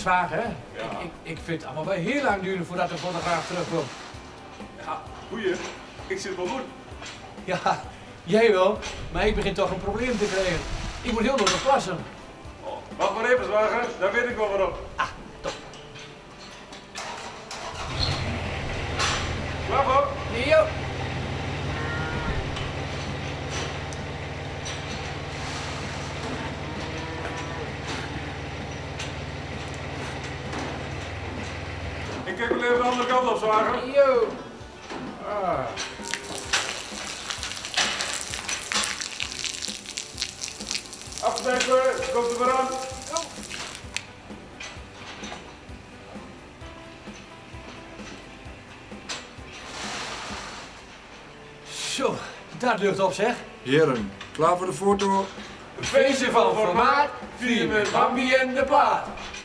zwager, hè? Ja. Ik vind het allemaal wel heel lang duren voordat de fotograaf terugkomt. Ja, goeie. Ik zit wel goed. Ja, jij wel, maar ik begin toch een probleem te krijgen. Ik moet heel nodig plassen. Oh, wacht maar even, zwager. Daar weet ik wel wat op. Ah, top. Klaar voor? Jo. Ik kijk wel even de andere kant op, zwager. Yo. Ah. Afdenken, komt er weer aan. Zo, dat lucht op zeg. Heren, klaar voor de foto? Een feestje van formaat, vieren met Bambi en de paard.